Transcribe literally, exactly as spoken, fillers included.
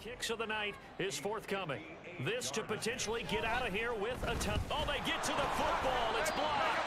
Kicks of the night is forthcoming. This to potentially get out of here with a ton. Oh, they get to the football. It's blocked.